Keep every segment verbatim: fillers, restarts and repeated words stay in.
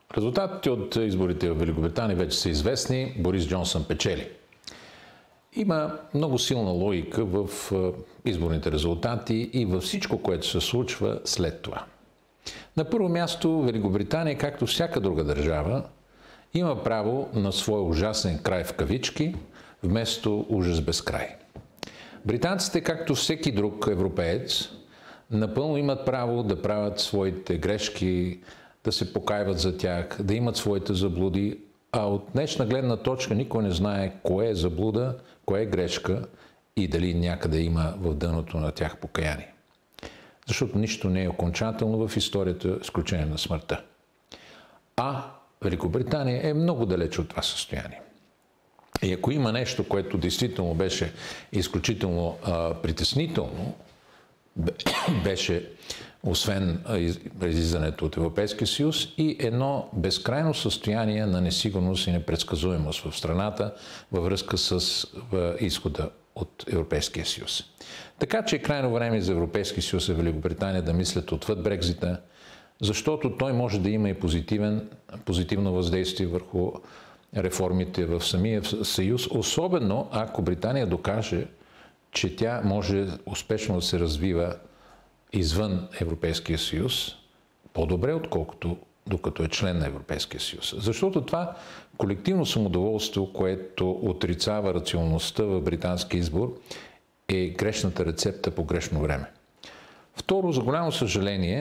Резултатите от изборите в Великобритания вече са известни. Борис Джонсън печели. Има много силна логика в изборните резултати и във всичко, което се случва след това. На първо място, Великобритания, както всяка друга държава, има право на своя ужасен край в кавички, вместо ужас без край. Британците, както всеки друг европеец, напълно имат право да правят своите грешки, да се покайват за тях, да имат своите заблуди, а от днешна гледна точка никой не знае кое е заблуда, кое е грешка и дали някъде има в дъното на тях покаяние. Защото нищо не е окончателно в историята, изключение на смъртта. А Великобритания е много далеч от това състояние. И ако има нещо, което действително беше изключително а, притеснително, беше освен излизането от Европейския съюз и едно безкрайно състояние на несигурност и непредсказуемост в страната във връзка с изхода от Европейския съюз. Така че е крайно време за Европейския съюз и Великобритания да мислят отвъд Брекзита, защото той може да има и позитивен, позитивно въздействие върху реформите в самия съюз, особено ако Британия докаже, че тя може успешно да се развива извън Европейския съюз по-добре, отколкото докато е член на Европейския съюз. Защото това колективно самодоволство, което отрицава рационалността в британски избор, е грешната рецепта по грешно време. Второ, за голямо съжаление,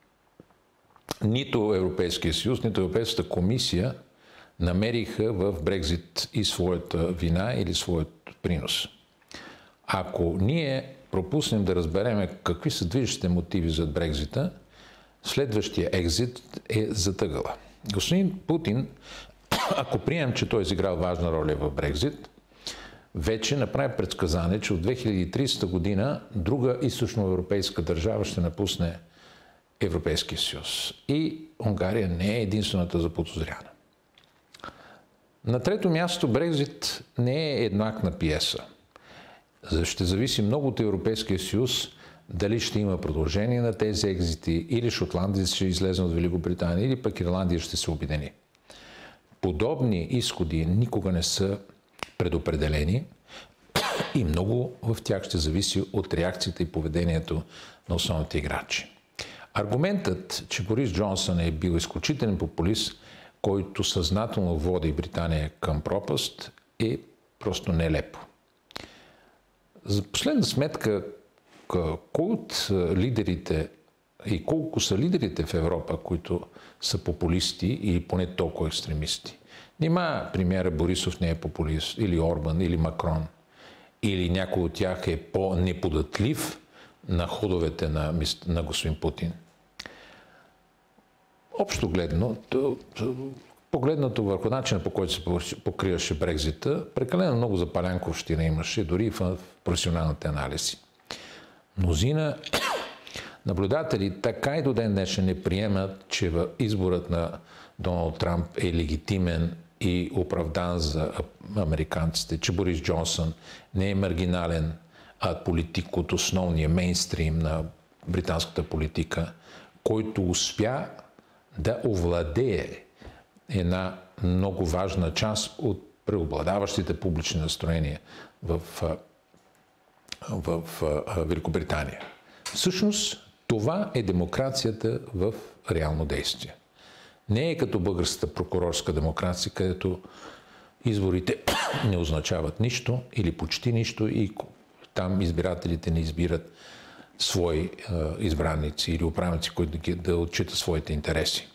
нито Европейския съюз, нито Европейската комисия намериха в Брекзит и своята вина или своят принос. Ако ние пропуснем да разбереме какви са движещите мотиви за Брекзита, следващия екзит е затъгъла. Господин Путин, ако приемем, че той е изиграл важна роля в Брекзит, вече направи предсказание, че от две хиляди и тридесета година друга източноевропейска държава ще напусне Европейския съюз. И Унгария не е единствената заподозряна. На трето място, Брекзит не е еднакна пиеса. Ще зависи много от Европейския съюз дали ще има продължение на тези екзити, или Шотландия ще излезе от Великобритания, или пък Ирландия ще се обедини. Подобни изходи никога не са предопределени и много в тях ще зависи от реакцията и поведението на основните играчи. Аргументът, че Борис Джонсън е бил изключителен популист, който съзнателно води Британия към пропаст, е просто нелепо. За последна сметка, кой от лидерите и колко са лидерите в Европа, които са популисти или поне толкова екстремисти? Нима премиера Борисов не е популист, или Орбан, или Макрон, или някой от тях е по-неподатлив на ходовете на, на господин Путин. Общо гледно, погледнато върху начина, по който се покриваше Брекзита, прекалено много запалянковщина имаше, дори в професионалните анализи. Мнозина наблюдатели така и до ден днешен не приемат, че изборът на Доналд Трамп е легитимен и оправдан за американците, че Борис Джонсън не е маргинален политик от основния мейнстрим на британската политика, който успя да овладее една много важна част от преобладаващите публични настроения в, в, в Великобритания. Всъщност, това е демокрацията в реално действие. Не е като българската прокурорска демокрация, където изборите не означават нищо или почти нищо и там избирателите не избират свои е, избранници или управници, които да, да отчитат своите интереси.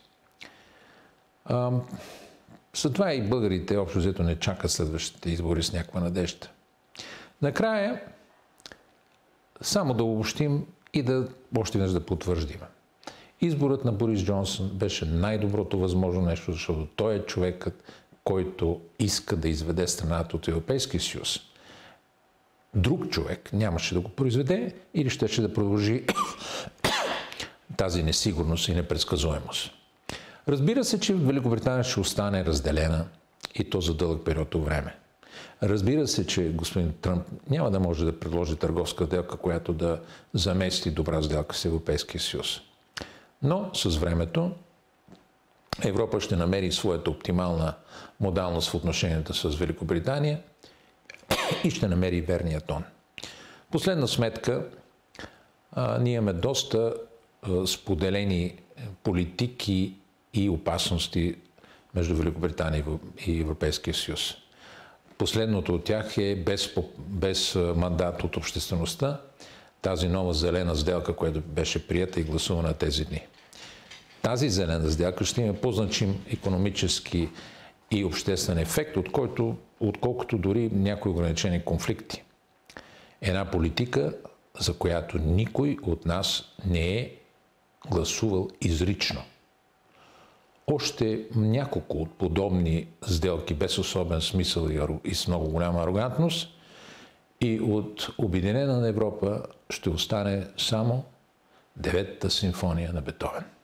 Затова и българите общо взето не чакат следващите избори с някаква надежда. Накрая, само да обобщим и да още веднъж да потвърждим. Изборът на Борис Джонсън беше най-доброто възможно нещо, защото той е човекът, който иска да изведе страната от Европейския съюз. Друг човек нямаше да го произведе или щеше да продължи тази несигурност и непредсказуемост. Разбира се, че Великобритания ще остане разделена и то за дълъг период от време. Разбира се, че господин Тръмп няма да може да предложи търговска сделка, която да замести добра сделка с Европейския съюз. Но с времето Европа ще намери своята оптимална модалност в отношенията с Великобритания и ще намери верния тон. Последна сметка, а, ние имаме доста а, споделени политики и опасности между Великобритания и Европейския съюз. Последното от тях е без, без мандат от обществеността, тази нова зелена сделка, която беше прията и гласувана тези дни. Тази зелена сделка ще има по-значим икономически и обществен ефект, от който, отколкото дори някои ограничени конфликти. Една политика, за която никой от нас не е гласувал изрично. Още няколко от подобни сделки без особен смисъл и с много голяма арогантност и от Обединена Европа ще остане само Деветата симфония на Бетовен.